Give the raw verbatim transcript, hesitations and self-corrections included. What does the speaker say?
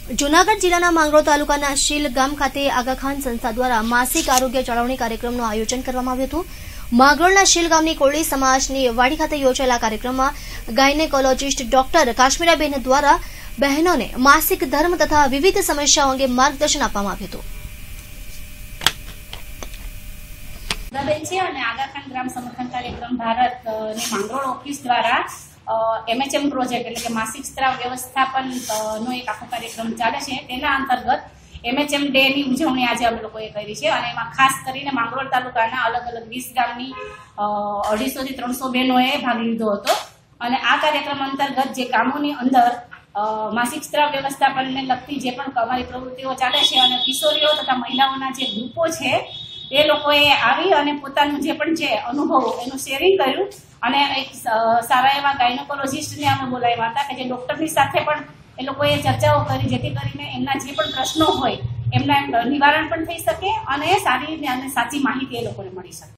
જૂનાગઢ જિલ્લાના માંગરોળ તાલુકાના શીલ ગામ ખાતે આગા ખાન સંસ્થા દ્વારા માસિક આરોગ્ય જાળવણી કાર્યક્રમનું આયોજન કરવામાં આવ્યું હતું। માંગરોળના શીલ ગામની કોળી સમાજની વાડી ખાતે યોજાયેલા કાર્યક્રમમાં ગાયનેકોલોજીસ્ટ ડોક્ટર કાશ્મીરાબેન દ્વારા બહેનોને માસિક ધર્મ તથા વિવિધ સમસ્યાઓ અંગે માર્ગદર્શન આપવામાં આવ્યું હતું। આગા ખાન ગ્રામ સમર્થન કાર્યક્રમ ભારત ની માંગરોળ ઓફિસ દ્વારા એમએચએમ પ્રોજેક્ટ એટલે કે માસિક સ્ત્રાવ વ્યવસ્થાપન નો એક આખો કાર્યક્રમ ચાલે છે। તેના અંતર્ગત એમએચએમ ડે ની ઉજવણી આજે અમે લોકોએ કરી છે અને એમાં ખાસ કરીને માંગરોળ તાલુકાના અલગ અલગ વીસ ગામની અઢીસો થી ત્રણસો બહેનોએ ભાગ લીધો હતો અને આ કાર્યક્રમ અંતર્ગત જે ગામોની અંદર માસિક સ્ત્રાવ વ્યવસ્થાપનને લગતી જે પણ અમારી પ્રવૃત્તિઓ ચાલે છે અને કિશોરીઓ તથા મહિલાઓના જે ગ્રુપો છે એ લોકોએ આવી અને પોતાનું જે પણ છે અનુભવો એનું શેરિંગ કર્યું અને એક સારા એવા ગાયનેકોલોજીસ્ટને અમે બોલાવ્યા હતા કે જે ડોક્ટરની સાથે પણ એ લોકોએ ચર્ચાઓ કરી જેથી કરીને એમના જે પણ પ્રશ્નો હોય એમના નિવારણ પણ થઈ શકે અને સારી અને સાચી માહિતી એ લોકોને મળી શકે।